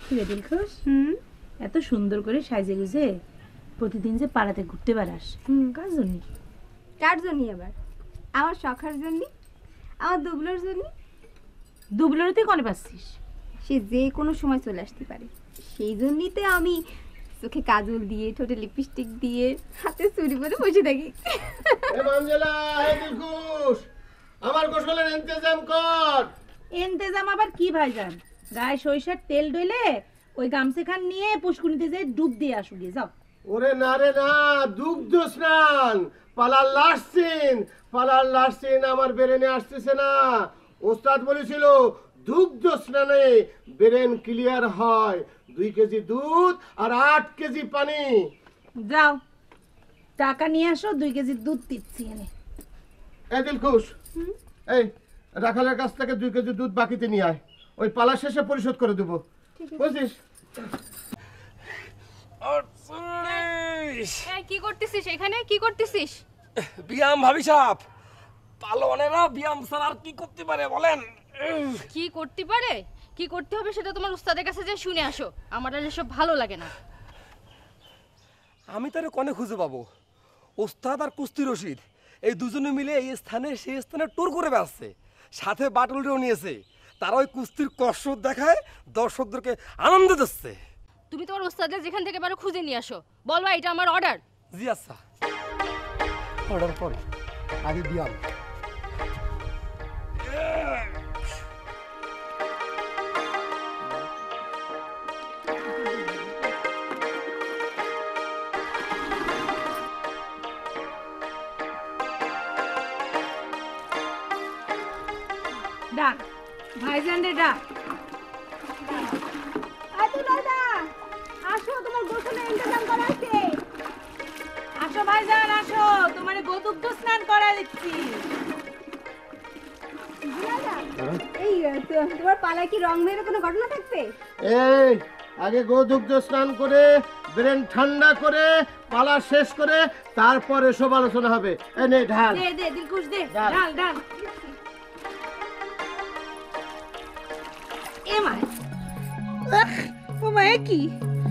দিলখুশ, এত সুন্দর করে সাজে গুজে প্রতিদিন যে পাড়াতে ঘুরতে বেড়াস, কার জন্য? কার জন্য আবার? আমার শখার জন্য, আমার দুবলোর জন্য। দুবলোর তুই কনে পাচ্ছিস? সে যে কোনো সময় চলে আসতে পারে, সেই জন্যই তো আমি চোখে কাজল দিয়ে, ঠোঁটে লিপস্টিক দিয়ে, হাতে চুড়ি পরে বসে থাকি। আমার গোসলের ইন্তজাম কর। ইন্তজাম আবার কি ভাইজান? গায়ে সরিষার তেল ঢেলে ওই গামছাখান নিয়ে পুষ্কুনিতে যে ডুব দিয়ে আসু গিয়ে যাও। ওরে না রে না, দুগ্ধ স্নান, পালার লাস্ট সিন আমার ব্রেনে আসতেছে না। ওস্তাদ বলেছিল দুগ্ধ স্নানে ব্রেন ক্লিয়ার হয়। 2 কেজি দুধ আর 8 কেজি পানি। যাও টাকা নিয়ে আসো, 2 কেজি দুধ দিচ্ছি এনে। এই দিলখুশ, এই রাখালের কাছ থেকে 2 কেজি দুধ বাকিতে নিয়ে আয়, ওই পালা শেষে পরিশোধ করে দেবো, বুঝছিস? কি করতেছিস এখানে? কি করতেছিস? ব্যায়াম ভাবি সাহেব, পালোয়ানেরা ব্যায়াম ছাড়া আর কি করতে পারে বলেন? কি করতে পারে, কি করতে হবে সেটা তোমার উস্তাদের কাছে যে শুনে আসো। আমার আর এসব ভালো লাগে না। আমি তারে কনে খুঁজে পাবো? ওস্তাদ আর কুস্তি রশিদ এই দুজনে মিলে এই স্থানে সেই স্থানে ট্যুর করে বেড়াচ্ছে, সাথে বাটুলটাও নিয়েছে। তারা ওই কুস্তির কসরত দেখায়, দর্শকদেরকে আনন্দ দিচ্ছে। তুমি তোমার উস্তাদের যেখান থেকে পারো খুঁজে নিয়ে আসো, বলবা এটা আমার অর্ডার। জি আচ্ছা, অর্ডার পরে আগে ব্যায়াম। ডাক ভাইজান রে, ডাক। আসো, তোমার গোসলের ইন্তজাম করা আছে। আসো ভাইজান আসো, তোমার গোদুগ্ধ স্নান করা দিচ্ছি। এই তোমার পালায় কি রং মেয়ের কোনো ঘটনা থাকবে? এই আগে গোদুগ্ধ স্নান করে ব্রেন ঠান্ডা করে পালা শেষ করে তারপর এসব আলোচনা হবে। এই নে ঢাল। দে দে দিলখুশ, দে ডাল। ডাল ডাল। এ মা, ও মা, এ কি?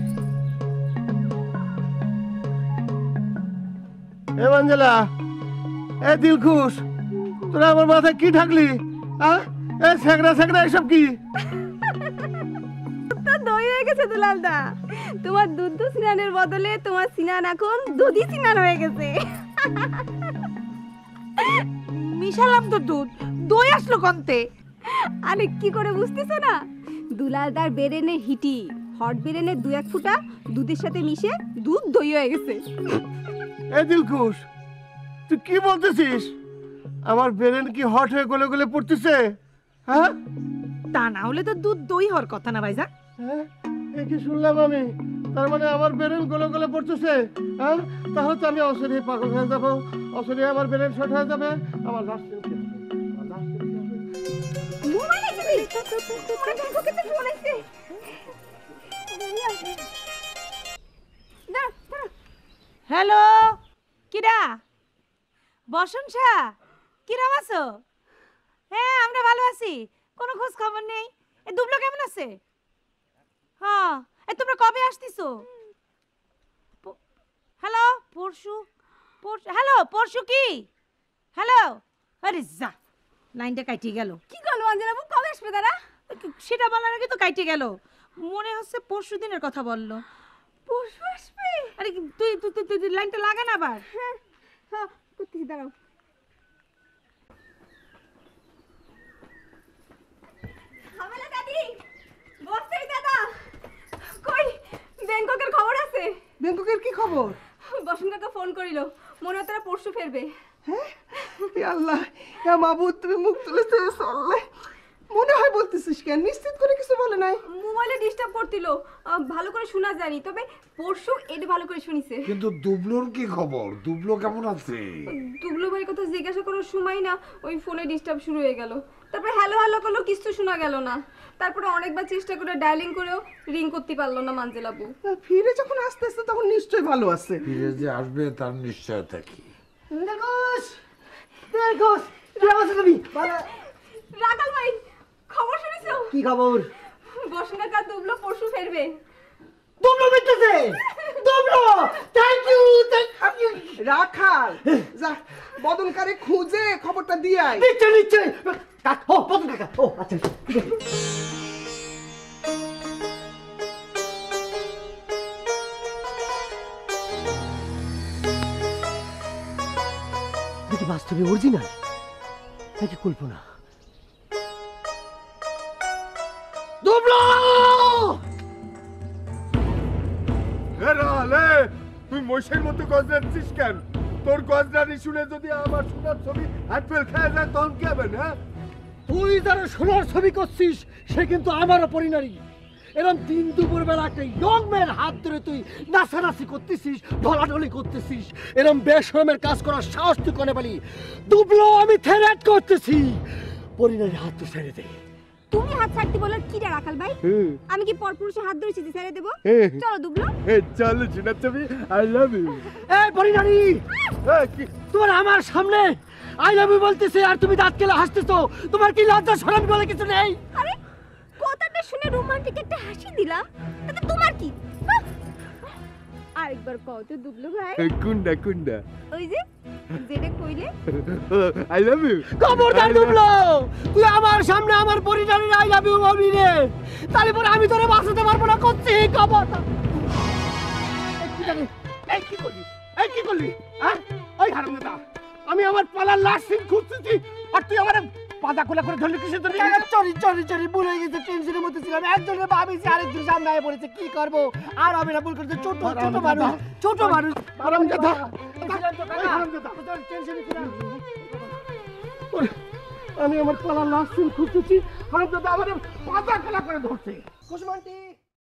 এ মঞ্জেলা, এ দিলখুশ, তোরা আমার মাথায় কি ঢাকলি? এ সেগড়া এসব কি? তো দই হয়ে গেছে দুলালদা। তোমার দুধ স্নানের বদলে তোমার স্নান এখন দুধই স্নান হয়ে গেছে। মিশালাম তো দুধ, দই আসলো কন্তে? আরে কি করে বুঝতেছো না? দুলালদার বেরেনে হিটি হট বেরেনে 2-1 ফুটা দুধের সাথে মিশে দুধ দই হয়ে গেছে। এ দিলখুশ, তুই কি বলতেছিস? আমার ব্রেন কি হট হয়ে গলে গলে পড়তেছে? হ্যাঁ তা না হলে তো দুধ দই হওয়ার কথা না ভাইজান। হ্যাঁ, এ কি শুনলাম আমি? তার মানে আমার ব্রেন গলে গলে পড়তেছে? হ্যাঁ, তাহলে তো আমি অসুরি পাগল হয়ে যাবো, অসুরি আমার ব্রেন শর্ট হয়ে যাবে। আমার লাস্ট কি হবে? আমার last কি হবে? মোবাইল এসে তোমার দেখো কত ফোন আসছে। দাঁড়া দাঁড়া। হ্যালো, কিরা? বসন শাহ, কিরাম আছো? হ্যাঁ আমরা ভালো আছি, কোনো খোঁজ খবর নেই। এ দুবলো কেমন আছে? হ্যাঁ, এ তোমরা কবে আসতেছো? হ্যালো, পরশু? হ্যালো, পরশু কি? হ্যালো, আরে যা, লাইনটা কাইটে গেল। কি করলো অঞ্জনা বাবু, কবে আসবে তারা? সেটা বলার আগে তো কাইটে গেল। মনে হচ্ছে পরশু দিনের কথা বললো। পরশু আসবে? আরে তুই তুই তুই তুই লাইনটা লাগা না আবার। হ্যাঁ হ্যাঁ, করতেছি, দাঁড়াও। হামেলা দাদি, বসতেই দাদা, কই ব্যাংককের খবর আছে? ব্যাংককের কি খবর? বসন্ত কাকা ফোন করিল, মনে হয় তারা পরশু ফেরবে। হ্যাঁ, হে আল্লাহ, হে মাবুদ, তুমি মুখ তুলেছো আল্লাহ। মনে হয় বলতেছিস কেন? নিশ্চিত করে কিছু বলে নাই? মোবাইলে ডিস্টার্ব করতিল, ভালো করে শোনা যায়নি, তবে পরশু এটা ভালো করে শুনিছে। কিন্তু দুবলোর কি খবর? দুবলো কেমন আছে? দুবলো ভাইয়ের কথা জিজ্ঞাসা করার সময় না ওই ফোনে ডিস্টার্ব শুরু হয়ে গেল। তারপরে হ্যালো হ্যালো করলো, কিছু শোনা গেল না। তারপরে অনেকবার চেষ্টা করে ডায়ালিং করেও রিং করতে পারলো না মানজেলাবু। ফিরে যখন আসতেছে তখন নিশ্চয়ই ভালো আছে। ফিরে যে আসবে তার নিশ্চয়তা কি? দেখোস দেখোস, কেমন আছো তুমি? রাখাল ভাই, খবর শুনেছো? কি খবর? বসন্ত কাকা দুবলো পরশু ফেরবে। দুবলো মিটতেছে, দুবলো, থ্যাংক ইউ, রাখাল, যা বদনকারে খুঁজে খবরটা দিয়ে আয়। নিশ্চয় ও বদন কাকা, ও আচ্ছা ঠিক আছে। দেখি বাস্তবে অরিজিনাল নাকি কল্পনা। দুবলো তুই মহিষের মতো গজরাচ্ছিস কেন? তোর গজরানি শুনে যদি আমার সোনার ছবি হাতফেল খেয়ে যায় তখন কি হবে না? তুই যারা সোনার ছবি করছিস সে কিন্তু আমারও পরিণারী। এরকম দিন দুপুর বেলা একটা ইয়ং ম্যান হাত ধরে তুই নাচানাচি করতেছিস, ঢলাঢলি করতেছিস, এরকম বেশরমের কাজ করার সাহস তুই কোনে পালি? দুবলো আমি থ্রেট করতেছি, পরিণারী হাত তুই ছেড়ে দে। তুমি হাত ছাড়তে বলার কি রে রাখাল ভাই? আমি কি পরপুরুষে হাত ধরেছি যে ছেড়ে দেব? চলো দুবলো। চলো সোনার ছবি, আই লাভ ইউ। এই পরিণারী, তোমার আমার সামনে আই লাভ ইউ বলতেছে আর তুমি দাঁত কেলে হাসতেছো, তোমার কি লজ্জা শরম বলে কিছু নেই? আরে কথাটা শুনে রোমান্টিক একটা হাসি দিলাম, তাতে তোমার কি? আরেকবার কও তো দুবলো ভাই। কুন্ডা কুন্ডা, ওই যে যেটা কইলে। I love you. খবরদার দুবলো, তুই আমার সামনে আমার পরিণারীর আই লাভ ইউ বলবি রে, তারপর আমি তোরে বাঁচাতে পারবো না। করছি খবরদার। এই কি করলি, এই কি করলি? হ্যাঁ ওই হারামজাদা, আমি আমার পালার লাশ সিন খুঁজতেছি আর তুই আমার পাদা কোলা করে ধরলি কিসের জন্য? চরি ভুলে গেছে, টেনশনের মধ্যে ছিলাম। একজনের ভাবিছি আরেকজন সামনে আয় পড়েছে, কি করবো? আর আমি না ভুল করতে, ছোট মানুষ হারামজাদা। আমি আমার পালার লাশ সিন খুঁজতেছি, হারামজাদা আমার পাদা কোলা করে ধরছে। কুসুমান্টি